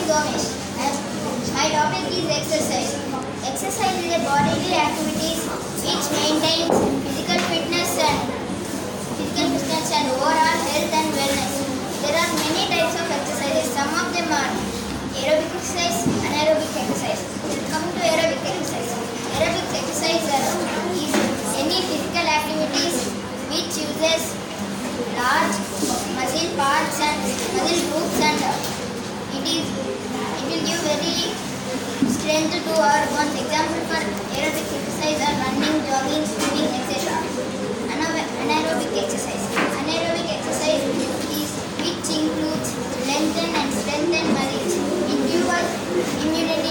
Gomesh and my topic is exercise. Exercise is a bodily activity which maintains physical fitness and overall health and wellness. There are many types of exercises. Some of them are aerobic exercise, anaerobic exercise. Coming to aerobic exercise. Aerobic exercise is any physical activities which uses large muscle parts and muscle groups, and it will give very strength to our bones. Example for aerobic exercise are running, jogging, swimming, etc. Anaerobic exercise. Anaerobic exercise is which includes strengthen muscles, improve immunity